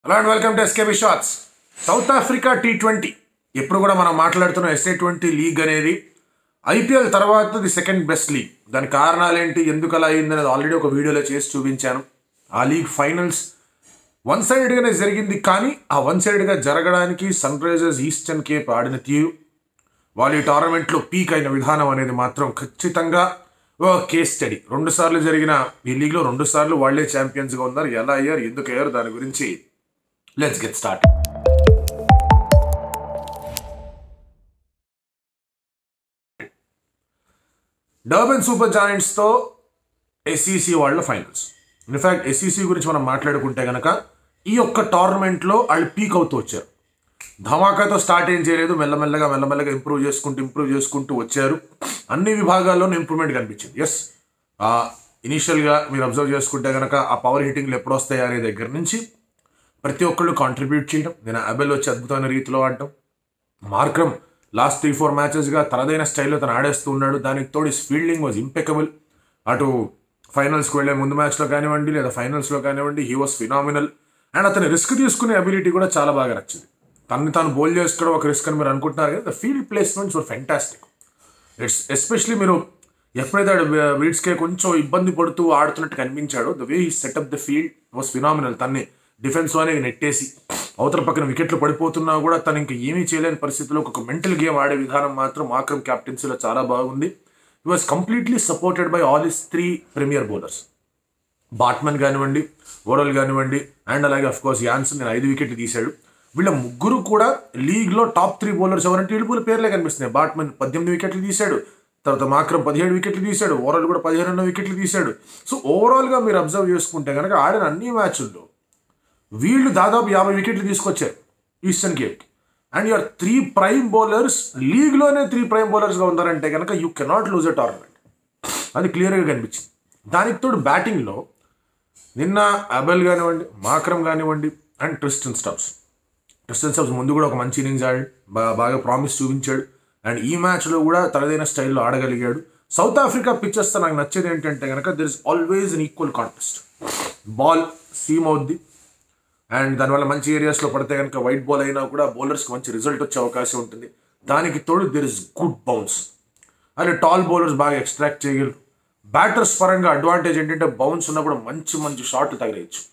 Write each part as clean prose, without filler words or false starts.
Hello and welcome to S K B shots. South Africa T20 ఎప్పుడు కూడా మనం మాట్లాడుతున్న SA20 లీగ్ అనేది IPL తర్వాత ది సెకండ్ బెస్ట్ లీగ్. దాని కారణాలు ఏంటి, ఎందుకు అలా అయింది అనేది ఆల్రెడీ ఒక వీడియోలో చేసి చూపించాను. ఆ లీగ్ ఫైనల్స్ వన్ సైడెడ్గానే జరిగింది, కానీ ఆ వన్ సైడెడ్గా జరగడానికి సన్ రైజర్స్ ఈస్టర్న్ కేప్ ఆడిన తీరు, వాళ్ళు ఈ టోర్నమెంట్లో పీక్ అయిన విధానం అనేది మాత్రం ఖచ్చితంగా ఓ కేస్ స్టడీ. 2 సార్లు జరిగిన ఈ లీగ్లో 2 సార్లు వాళ్ళే ఛాంపియన్స్గా ఉన్నారు. ఎలా అయ్యారు, ఎందుకు అయ్యారు, దాని గురించి let's get start. Durban super జాయింట్స్తో SEC వాళ్ళ ఫైనల్స్. ఇన్ఫ్యాక్ట్ SEC గురించి మనం మాట్లాడుకుంటే కనుక ఈ యొక్క టోర్నమెంట్లో వాళ్ళు పీక్ అవుతూ వచ్చారు. ధమాకాతో స్టార్ట్ ఏం చేయలేదు, మెల్లమెల్లగా ఇంప్రూవ్ చేసుకుంటూ వచ్చారు. అన్ని విభాగాల్లోనూ ఇంప్రూవ్మెంట్ కనిపించింది. ఎస్, ఇనీషియల్గా మీరు అబ్జర్వ్ చేసుకుంటే కనుక ఆ పవర్ హిట్టింగ్లు ఎప్పుడు వస్తాయి అనే దగ్గర నుంచి ప్రతి ఒక్కళ్ళు కాంట్రిబ్యూట్ చేయడం, నేను అబెల్ వచ్చి అద్భుతమైన రీతిలో ఆడటం, మార్క్రమ్ లాస్ట్ 3-4 మ్యాచెస్గా తనదైన స్టైల్లో తను ఆడేస్తూ ఉన్నాడు. దానికి తోడు ఫీల్డింగ్ వాజ్ ఇంపెకబుల్. అటు ఫైనల్స్కి వెళ్ళే ముందు మ్యాచ్లో కానివ్వండి లేదా ఫైనల్స్లో కానివ్వండి, హీ వాజ్ ఫినామినల్. అండ్ అతని రిస్క్ తీసుకునే అబిలిటీ కూడా చాలా బాగా నచ్చింది. తను తాను బౌల్ చేసుకోవడం ఒక రిస్క్ అని మీరు అనుకుంటున్నారు కదా, the field placements were fantastic. Especially మీరు ఎప్పుడైతే వీడ్స్కే కొంచెం ఇబ్బంది పడుతూ ఆడుతున్నట్టు కనిపించాడో, the way he set up the field was phenomenal. తన్ని డిఫెన్స్లోనే నెట్టేసి అవతల పక్కన వికెట్లు పడిపోతున్నా కూడా తను ఇంకా ఏమీ చేయలేని పరిస్థితిలో ఒక మెంటల్ గేమ్ ఆడే విధానం మాత్రం మార్క్రమ్ క్యాప్టెన్సీలో చాలా బాగుంది. He was completely supported by all his 3 premier bowlers. Baartman కానివ్వండి, ఓరల్ కానివ్వండి, అండ్ అలాగే అఫ్కోర్స్ యాన్సన్. నేను 5 వికెట్లు తీశాడు. వీళ్ళ ముగ్గురు కూడా లీగ్లో టాప్ 3 బౌలర్స్ ఎవరంటే వీళ్ళు పేర్లే కనిపిస్తున్నాయి. బాట్మన్ 18 వికెట్లు తీశాడు, తర్వాత మార్క్రమ్ 17 వికెట్లు తీశాడు, ఓవరాల్ కూడా 15 వికెట్లు తీశాడు. సో ఓవరాల్గా మీరు అబ్జర్వ్ చేసుకుంటే కనుక ఆడిన అన్ని మ్యాచ్ల్లో వీళ్ళు దాదాపు 50 వికెట్లు తీసుకొచ్చారు ఈస్టర్న్ కేప్కి. అండ్ యువర్ 3 ప్రైమ్ బౌలర్స్ లీగ్లోనే 3 ప్రైమ్ బౌలర్స్గా ఉన్నారంటే కనుక you cannot lose a tournament. అది క్లియర్గా కనిపించింది. దానికి తోడు బ్యాటింగ్లో నిన్న అబెల్ కానివ్వండి, మార్క్రమ్ కానివ్వండి, అండ్ ట్రిస్టన్ స్టబ్స్ ముందు కూడా ఒక మంచి ఇన్నింగ్స్ ఆడి బాగా ప్రామిస్ చూపించాడు. అండ్ ఈ మ్యాచ్లో కూడా తనదైన స్టైల్లో ఆడగలిగాడు. సౌత్ ఆఫ్రికా పిచ్చెస్తో నాకు నచ్చేది ఏంటంటే కనుక there is always an equal contest. Ball seam అవుద్ది, అండ్ దానివల్ల మంచి ఏరియాస్లో పడితే కనుక వైట్ బాల్ అయినా కూడా బౌలర్స్కి మంచి రిజల్ట్ వచ్చే అవకాశం ఉంటుంది. దానికి తోడు దెర్ ఇస్ గుడ్ బౌన్స్. అంటే టాల్ బౌలర్స్ బాగా ఎక్స్ట్రాక్ట్ చేయగలరు. బ్యాటర్స్ పరంగా అడ్వాంటేజ్ ఏంటంటే బౌన్స్ ఉన్నప్పుడు మంచి షాట్లు తగిలేయచ్చు.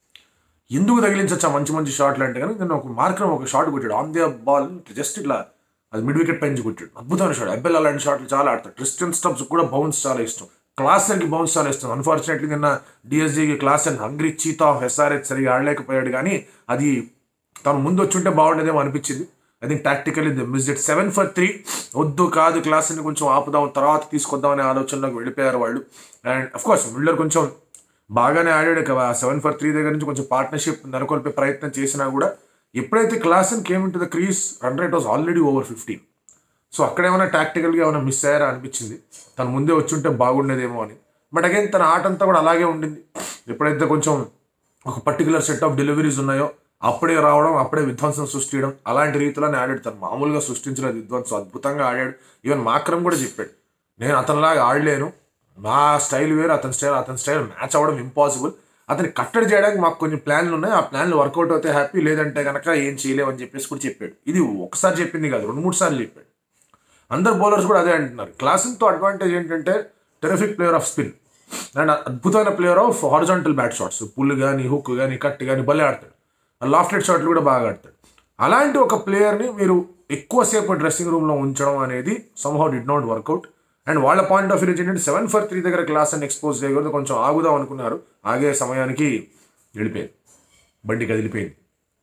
ఎందుకు తగిలించచ్చు ఆ మంచి షాట్లు అంటే కనుక నేను ఒక మార్క్రమ్ ఒక షాట్ కొట్టాడు ఆన్ ది బాల్, జస్ట్ ఇట్లా అది మిడ్ వికెట్ పైన కొట్టాడు. అద్భుతమైన షాట్. అబ్బెల్ అలాంటి షాట్లు చాలా ఆడతాడు. ట్రిస్టన్ స్టబ్స్ కూడా బౌన్స్ చాలా ఇష్టం. క్లాసెన్కి బౌన్స్ చాలా ఇష్టం. అన్ఫార్చునేట్లీ నిన్న DSGకి Klaasen hungry cheetah of SRH సరిగా ఆడలేకపోయాడు, కానీ అది తను ముందు వచ్చి ఉంటే బాగుండేదేమో అనిపించింది. I think tactically the miss it. 7 for 3 వద్దు కాదు, క్లాసెన్ని కొంచెం ఆపుదాం, తర్వాత తీసుకొద్దాం అనే ఆలోచనలోకి వెళ్ళిపోయారు వాళ్ళు. అండ్ అఫ్కోర్స్ మిల్లర్ కొంచెం బాగానే ఆడాడు. 7 for 3 దగ్గర నుంచి కొంచెం పార్ట్నర్షిప్ నెలకొల్పే ప్రయత్నం చేసినా కూడా ఎప్పుడైతే Klaasen came in to the crease run rate was already over 15. So అక్కడ ఏమైనా టాక్టికల్గా ఏమైనా మిస్ అయ్యారా అనిపించింది. తను ముందే వచ్చుంటే బాగుండేదేమో అని. బట్ అగైన్ తన ఆట అంతా కూడా అలాగే ఉండింది. ఎప్పుడైతే కొంచెం ఒక పర్టికులర్ సెట్ ఆఫ్ డెలివరీస్ ఉన్నాయో అప్పుడే రావడం, అప్పుడే విధ్వంసం సృష్టించడం, అలాంటి రీతిలోనే ఆడాడు. తను మామూలుగా సృష్టించలేదు విధ్వంసం, అద్భుతంగా ఆడాడు. ఈవెన్ మార్క్రమ్ కూడా చెప్పాడు, నేను అతనిలాగా ఆడలేను, నా స్టైల్ వేరు, అతని స్టైల్ మ్యాచ్ అవ్వడం ఇంపాసిబుల్, అతన్ని కట్టడి చేయడానికి మాకు కొన్ని ప్లాన్లు ఉన్నాయి, ఆ ప్లాన్లు వర్కౌట్ అవుతే హ్యాపీ, లేదంటే కనుక ఏం చేయలేమని చెప్పేసి కూడా చెప్పాడు. ఇది ఒకసారి చెప్పింది కాదు, 2-3 సార్లు చెప్పాడు. అందరు బౌలర్స్ కూడా అదే అంటున్నారు. క్లాసెన్తో అడ్వాంటేజ్ ఏంటంటే terrific player of spin and అద్భుతమైన player of horizontal bat shots, pull కానీ, హుక్ కానీ, కట్ కానీ భలే ఆడతాడు. లాఫ్టెడ్ షాట్లు కూడా బాగా ఆడతాడు. అలాంటి ఒక ప్లేయర్ని మీరు ఎక్కువసేపు డ్రెస్సింగ్ రూమ్లో ఉంచడం అనేది somehow did not work out. And వాళ్ళ పాయింట్ ఆఫ్ వ్యూ ఏంటంటే 7 for 3 దగ్గర క్లాసెన్ ఎక్స్పోజ్ చేయకూడదు, కొంచెం ఆగుదాం అనుకున్నారు. ఆగే సమయానికి వెళ్ళిపోయింది, బండి కదిలిపోయింది.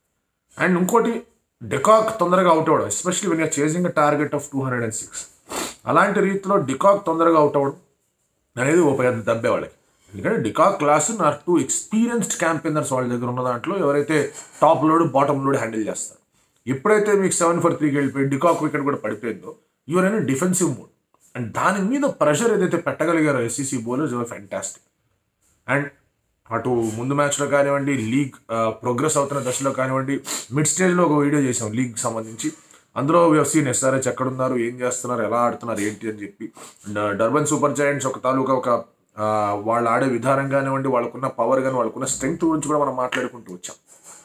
అండ్ ఇంకోటి, డికాక్ తొందరగా అవుట్ అవ్వడం, especially when your chasing a target of 206. అలాంటి రీతిలో డికాక్ తొందరగా అవుట్ అవ్వడం అనేది ఒక పెద్ద దెబ్బే వాళ్ళకి. ఎందుకంటే de Kock Klaasen are 2 experienced campaigners వాళ్ళ దగ్గర ఉన్న దాంట్లో ఎవరైతే top load bottom load handle చేస్తారు. ఎప్పుడైతే మీకు 7 for 3కి వెళ్ళిపోయి డికాక్ వికెట్ కూడా పడిపోయిందో యువర్ అయినా డిఫెన్సివ్ మోడ్. అండ్ దాని మీద ప్రెషర్ ఏదైతే పెట్టగలిగారో SEC బౌలర్స్ ఎవరు ఫెంటాస్టిక్. అండ్ అటు ముందు మ్యాచ్లో కానివ్వండి, లీగ్ ప్రోగ్రెస్ అవుతున్న దశలో కానివ్వండి, మిడ్ స్టేజ్లో ఒక వీడియో చేసాం లీగ్ సంబంధించి. అందులో సీన్ SRH ఎక్కడున్నారు, ఏం చేస్తున్నారు, ఎలా ఆడుతున్నారు ఏంటి అని చెప్పి. డర్బన్ సూపర్ జాయింట్స్ ఒక తాలూకా ఒక వాళ్ళు ఆడే విధానం కానివ్వండి, వాళ్ళకున్న పవర్ కానీ, వాళ్ళకున్న స్ట్రెంగ్త్ గురించి కూడా మనం మాట్లాడుకుంటూ వచ్చాం.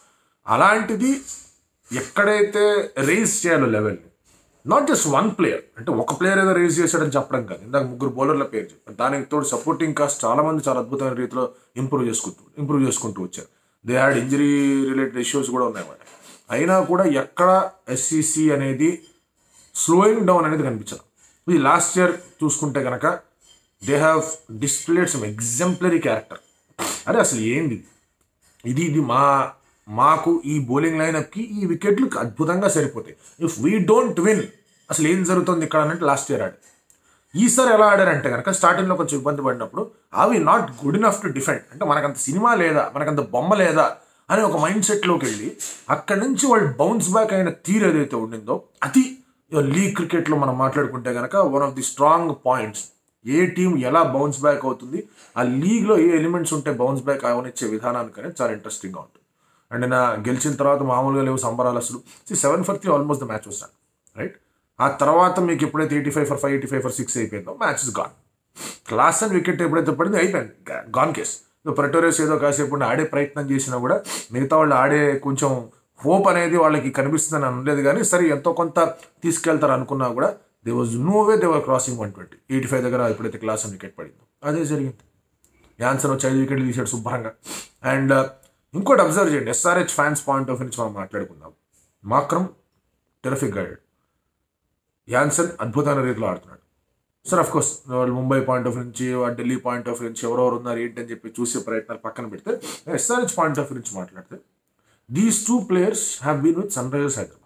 అలాంటిది ఎక్కడైతే రేజ్ చేయాలో లెవెల్ని, నాట్ జస్ట్ వన్ ప్లేయర్, అంటే ఒక ప్లేయర్ ఏదో రేజ్ చేశాడని చెప్పడం కాదు. ఇందాక 3 బౌలర్ల పేరు చెప్పారు, దానికి తోడు సపోర్టింగ్ కాస్ట్ చాలా మంది చాలా అద్భుతమైన రీతిలో ఇంప్రూవ్ చేసుకుంటూ వచ్చారు. They had injury related issues కూడా ఉన్నాయి వాళ్ళకి. అయినా కూడా ఎక్కడ ఎస్సీసీ అనేది స్లోయింగ్ డౌన్ అనేది కనిపించదు. ఇది లాస్ట్ ఇయర్ చూసుకుంటే కనుక they have displayed some exemplary character. అరే అసలు ఏంది ఇది మాకు ఈ బౌలింగ్ లైనప్కి ఈ వికెట్లు అద్భుతంగా సరిపోతాయి. ఇఫ్ వీ డోంట్ విన్ అసలు ఏం జరుగుతుంది ఇక్కడ అంటే లాస్ట్ ఇయర్ ఆడి. ఈసారి ఎలా ఆడారంటే కనుక స్టార్టింగ్లో కొంచెం ఇబ్బంది పడినప్పుడు అవి not good enough to defend, అంటే మనకంత సినిమా లేదా, మనకంత బొమ్మ లేదా అని ఒక మైండ్ సెట్లోకి వెళ్ళి అక్కడి నుంచి వాళ్ళు బౌన్స్ బ్యాక్ అయిన తీరు ఏదైతే ఉండిందో అది లీగ్ క్రికెట్లో మనం మాట్లాడుకుంటే కనుక one of the strong points. ఏ టీం ఎలా బౌన్స్ బ్యాక్ అవుతుంది, ఆ లీగ్లో ఏ ఎలిమెంట్స్ ఉంటే బౌన్స్ బ్యాక్ అవనిచ్చే విధానానికి అనేది చాలా ఇంట్రెస్టింగ్గా ఉంటుంది. అండ్ నా గెలిచిన తర్వాత మామూలుగా లేవు సంబరాలు అసలు. 7 for 3 ఆల్మోస్ట్ ద మ్యాచ్ వస్తాను రైట్. ఆ తర్వాత మీకు ఎప్పుడైతే 85 for 5 85 for 6 అయిపోయిందో match is gone. Class and wicket ఎప్పుడైతే పడింది అయిపోయింది, గాన్ కేస్. ప్రెటోరియస్ ఏదో కాసేపు ఆడే ప్రయత్నం చేసినా కూడా మిగతా వాళ్ళు ఆడే కొంచెం హోప్ అనేది వాళ్ళకి కనిపిస్తుందని అనలేదు, కానీ సరే ఎంతో కొంత తీసుకెళ్తారు అనుకున్నా కూడా they was no way they were crossing 120. 85 దగ్గర ఎప్పుడైతే క్లాస్ అండ్ వికెట్ పడిందో అదే జరిగింది. యాన్సన్ వచ్చి 5 వికెట్లు తీసాడు శుభ్రంగా. అండ్ ఇంకోటి అబ్జర్వ్ చేయండి, ఎస్ఆర్హెచ్ ఫ్యాన్స్ పాయింట్ ఆఫ్ నుంచి మనం మాట్లాడుకుందాం. మాక్రమ్ టెరిఫిక్గా ఆడాడు, యాన్సన్ అద్భుతమైన రీతిలో ఆడుతున్నాడు. సార్ అఫ్ కోర్స్ వాళ్ళు ముంబై పాయింట్ ఆఫ్ నుంచి, ఢిల్లీ పాయింట్ ఆఫ్ నుంచి ఎవరెవరు ఉన్నారు ఏంటి అని చెప్పి చూసే ప్రయత్నాలు పక్కన పెడితే ఎస్ఆర్హెచ్ పాయింట్ ఆఫ్ నుంచి మాట్లాడితే these 2 players have been with Sunrisers Hyderabad.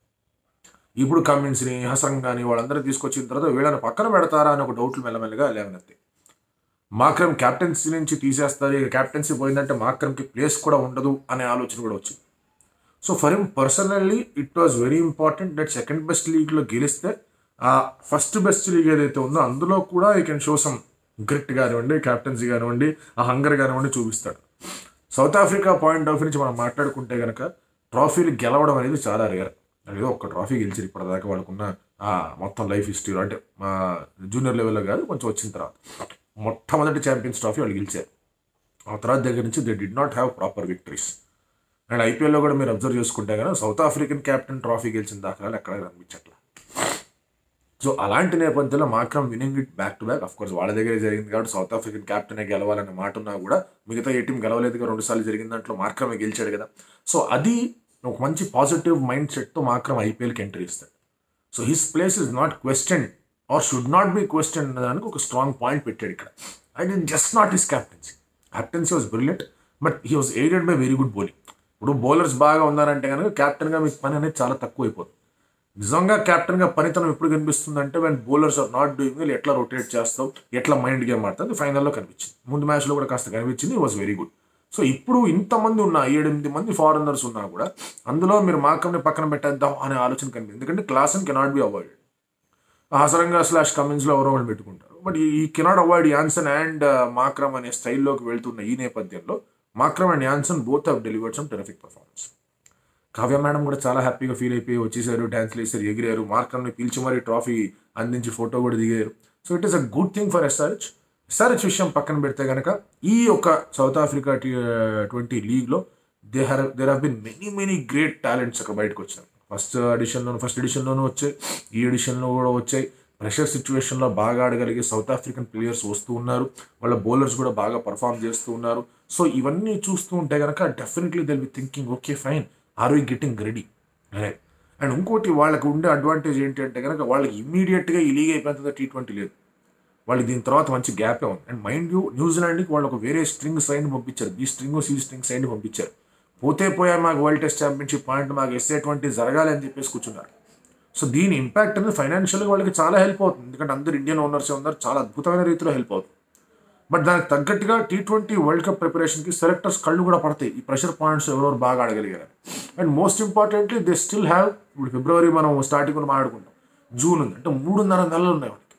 ఇప్పుడు కమిన్స్ని, హసరంగాని వాళ్ళందరూ తీసుకొచ్చిన తర్వాత వీళ్ళని పక్కన పెడతారా అని ఒక డౌట్లు మెల్లమెల్లగా లేవనెత్తాయి. మాక్రమ్ క్యాప్టెన్సీ నుంచి తీసేస్తారు, ఇక క్యాప్టెన్సీ పోయిందంటే మాక్రమ్కి ప్లేస్ కూడా ఉండదు అనే ఆలోచన కూడా వచ్చింది. So for him personally it was very important that second best లీగ్లో గెలిస్తే ఆ ఫస్ట్ బెస్ట్ లీగ్ ఏదైతే ఉందో అందులో కూడా ఈ కెన్ షో సమ్ గ్రిట్ కానివ్వండి, క్యాప్టెన్సీ కానివ్వండి, ఆ హంగర్ కానివ్వండి చూపిస్తాడు. సౌత్ ఆఫ్రికా పాయింట్ ఆఫ్ నుంచి మనం మాట్లాడుకుంటే కనుక ట్రాఫీలు గెలవడం అనేది చాలా రేర్. ఏదో ఒక్క ట్రాఫీ గెలిచారు ఇప్పటిదాకా వాళ్ళకున్న మొత్తం లైఫ్ హిస్టరీలో, అంటే జూనియర్ లెవెల్లో కాదు కొంచెం వచ్చిన తర్వాత మొట్టమొదటి ఛాంపియన్స్ ట్రాఫీ వాళ్ళు గెలిచారు. ఆ తర్వాత దగ్గర నుంచి they did not have proper victories. And ఐపీఎల్లో కూడా మీరు అబ్జర్వ్ చేసుకుంటే కనుక సౌత్ ఆఫ్రికన్ క్యాప్టెన్ ట్రాఫీ గెలిచిన దాఖలాలు ఎక్కడ కనిపించట్లా. సో అలాంటి నేపథ్యంలో Markram winning it back to back. Of course వాళ్ళ దగ్గరే జరిగింది కాబట్టి సౌత్ ఆఫ్రికన్ క్యాప్టెనే గెలవాలనే మాట ఉన్నా కూడా మిగతా ఏ టీం గెలవలేదుగా, 2 సార్లు జరిగిన దాంట్లో మాక్రమే గెలిచాడు కదా. సో అది ఒక మంచి పాజిటివ్ మైండ్ సెట్తో మాక్రమ్ ఐపీఎల్కి ఎంట్రీ ఇస్తాడు. So his place is not question or should not be question అనేదానికి ఒక స్ట్రాంగ్ పాయింట్ పెట్టాడు ఇక్కడ. And in just not his captaincy was brilliant, but he was aided by very good bowling. ఇప్పుడు bowlers బాగా ఉన్నారంటే కనుక క్యాప్టెన్గా మీకు పని అనేది చాలా తక్కువ అయిపోతుంది. నిజంగా క్యాప్టెన్గా పనితనం ఎప్పుడు కనిపిస్తుంది అంటే when bowlers are not doing well, ఎట్లా రొటేట్ చేస్తావు, ఎట్లా మైండ్ గేమ్ ఆడుతుంది, ఫైనల్లో కనిపించింది. ముందు మ్యాచ్లో కూడా కాస్త కనిపించింది, వాజ్ వెరీ గుడ్. సో ఇప్పుడు ఇంతమంది ఉన్నా 7-8 మంది ఫారినర్స్ ఉన్నా కూడా అందులో మీరు మాక్రమ్ని పక్కన పెట్టేద్దాం అనే ఆలోచన కనిపించింది. ఎందుకంటే Klaasen cannot be avoided. Hasaranga / కమిన్స్లో ఎవరో వాళ్ళు పెట్టుకుంటారు, బట్ ఈ cannot avoid Jansen and Markram అనే స్టైల్లోకి వెళ్తున్న ఈ నేపథ్యంలో Markram and Jansen both have delivered some terrific performance. Kavya madam కూడా చాలా హ్యాపీగా ఫీల్ అయిపోయి వచ్చేసారు, డ్యాన్స్లు వేసారు, ఎగిరారు, మాక్రమ్ని పిలిచి మరీ ట్రాఫీ అందించి ఫోటో కూడా దిగారు. So it is a good thing for SRH విషయం పక్కన పెడితే కనుక ఈ యొక్క సౌత్ ఆఫ్రికా T20 లీగ్లో there have been many great talents అక్కడ బయటకు వచ్చారు. ఫస్ట్ ఎడిషన్లోనూ వచ్చాయి, ఈ ఎడిషన్లో కూడా వచ్చాయి. ప్రెషర్ సిచ్యువేషన్లో బాగా ఆడగలిగే సౌత్ ఆఫ్రికన్ ప్లేయర్స్ వస్తూ ఉన్నారు, వాళ్ళ బౌలర్స్ కూడా బాగా పర్ఫామ్ చేస్తూ ఉన్నారు. సో ఇవన్నీ చూస్తూ ఉంటే కనుక definitely they will be thinking okay fine, are we getting ready right. And ఇంకోటి వాళ్ళకి ఉండే అడ్వాంటేజ్ ఏంటి అంటే కనుక వాళ్ళకి ఇమ్మీడియట్గా ఈ లీగ్ అయిపోతుందో T20 లేదు, వాళ్ళకి దీని తర్వాత మంచి గ్యాపే ఉంది. అండ్ మైండ్ యూ న్యూజిలాండ్కి వాళ్ళు ఒక వేరే స్ట్రింగ్ సైడ్ పంపించారు, B string C string side పంపించారు. పోయా మాకు వరల్డ్ టెస్ట్ ఛాంపియన్షిప్ పాయింట్ మాకు SA20 జరగాలి అని చెప్పేసి కూర్చున్నారు. సో దీని ఇంపాక్ట్ అనేది ఫైనాన్షియల్గా వాళ్ళకి చాలా హెల్ప్ అవుతుంది, ఎందుకంటే అందరు ఇండియన్ ఓనర్సే ఉన్నారు, చాలా అద్భుతమైన రీతిలో హెల్ప్ అవుతుంది. బట్ దానికి తగ్గట్టుగా T20 వరల్డ్ కప్ ప్రిపరేషన్కి సెలెక్టర్స్ కళ్ళు కూడా పడతాయి, ఈ ప్రెషర్ పాయింట్స్ ఎవరెవరు బాగా ఆడగలిగారు. And most importantly they still have, ఇప్పుడు ఫిబ్రవరి మనం స్టార్టింగ్ మనం ఆడుకుంటాం, జూన్ ఉంది అంటే 3.5 నెలలు ఉన్నాయి వాళ్ళకి.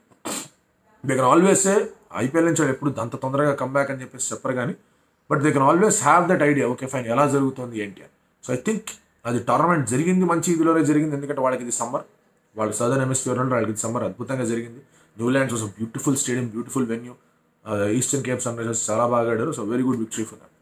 They can always say IPL నుంచి వాళ్ళు ఎప్పుడు అంత తొందరగా కమ్బ్యాక్ అని చెప్పేసి చెప్పరు కానీ, but they can always have that idea, okay fine ఎలా జరుగుతుంది ఏంటి అని. సో ఐ థింక్ అది టోర్నమెంట్ జరిగింది మంచి ఇదిలోనే జరిగింది, ఎందుకంటే వాళ్ళకి ఇది సమ్మర్, వాళ్ళకి సదర్న్ హెమిస్ఫియర్ నుండి వాళ్ళకి ఇది సమ్మర్ అద్భుతంగా జరిగింది. Newlands was beautiful stadium, beautiful venue. Eastern Cape Sunrisers చాలా బాగా ఆడారు. So very good victory for that.